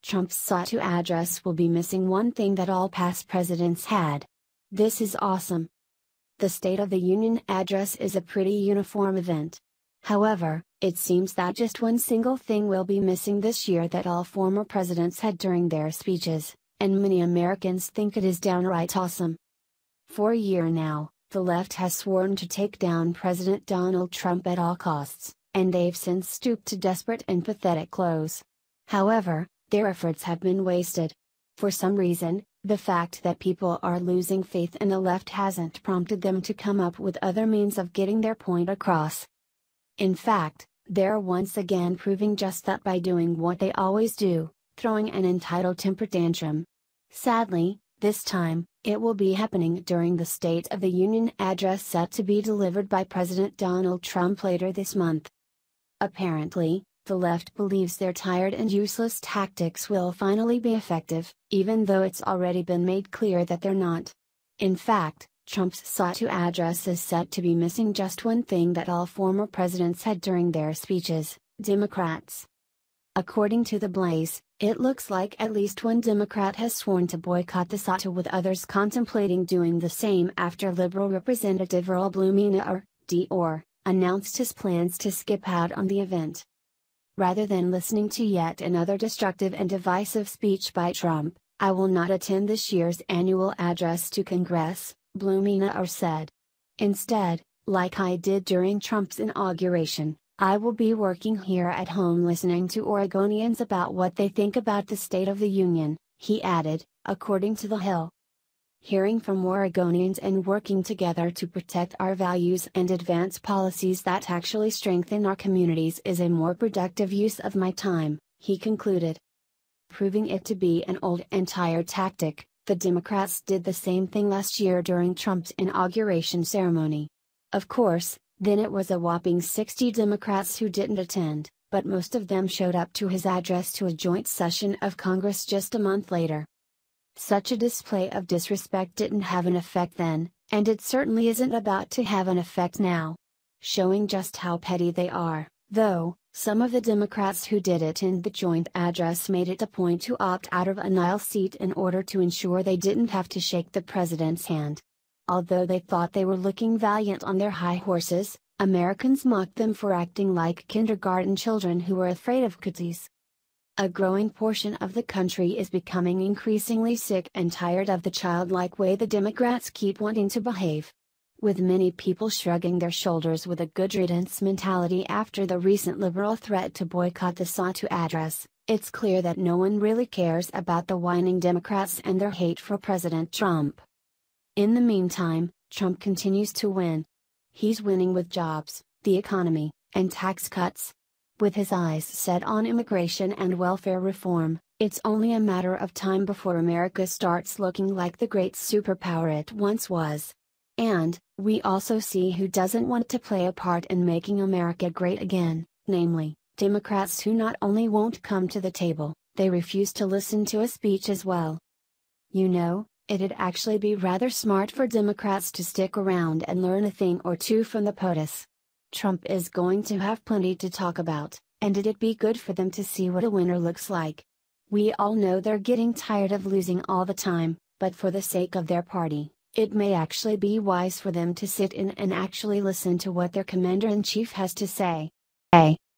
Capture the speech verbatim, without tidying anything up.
Trump's S O T U address will be missing one thing that all past presidents had. This is awesome. The State of the Union address is a pretty uniform event. However, it seems that just one single thing will be missing this year that all former presidents had during their speeches, and many Americans think it is downright awesome. For a year now, the left has sworn to take down President Donald Trump at all costs, and they've since stooped to desperate and pathetic close. However, their efforts have been wasted. For some reason, the fact that people are losing faith in the left hasn't prompted them to come up with other means of getting their point across. In fact, they're once again proving just that by doing what they always do, throwing an entitled temper tantrum. Sadly, this time, it will be happening during the State of the Union address set to be delivered by President Donald Trump later this month. Apparently, the left believes their tired and useless tactics will finally be effective, even though it's already been made clear that they're not. In fact, Trump's S O T U address is set to be missing just one thing that all former presidents had during their speeches: Democrats. According to The Blaze, it looks like at least one Democrat has sworn to boycott the S O T U, with others contemplating doing the same after Liberal Representative Earl Blumenauer, D R, announced his plans to skip out on the event. Rather than listening to yet another destructive and divisive speech by Trump, I will not attend this year's annual address to Congress, Blumenauer said. Instead, like I did during Trump's inauguration, I will be working here at home listening to Oregonians about what they think about the State of the Union, he added, according to The Hill. Hearing from Oregonians and working together to protect our values and advance policies that actually strengthen our communities is a more productive use of my time, he concluded. Proving it to be an old and tired tactic, the Democrats did the same thing last year during Trump's inauguration ceremony. Of course, then it was a whopping sixty Democrats who didn't attend, but most of them showed up to his address to a joint session of Congress just a month later. Such a display of disrespect didn't have an effect then, and it certainly isn't about to have an effect now. Showing just how petty they are, though, some of the Democrats who did attend the joint address made it a point to opt out of an aisle seat in order to ensure they didn't have to shake the president's hand. Although they thought they were looking valiant on their high horses, Americans mocked them for acting like kindergarten children who were afraid of cooties. A growing portion of the country is becoming increasingly sick and tired of the childlike way the Democrats keep wanting to behave. With many people shrugging their shoulders with a good riddance mentality after the recent liberal threat to boycott the S O T U address, it's clear that no one really cares about the whining Democrats and their hate for President Trump. In the meantime, Trump continues to win. He's winning with jobs, the economy, and tax cuts. With his eyes set on immigration and welfare reform, it's only a matter of time before America starts looking like the great superpower it once was. And, we also see who doesn't want to play a part in making America great again, namely, Democrats who not only won't come to the table, they refuse to listen to a speech as well. You know, it'd actually be rather smart for Democrats to stick around and learn a thing or two from the POTUS. Trump is going to have plenty to talk about, and it'd be good for them to see what a winner looks like. We all know they're getting tired of losing all the time, but for the sake of their party, it may actually be wise for them to sit in and actually listen to what their commander-in-chief has to say.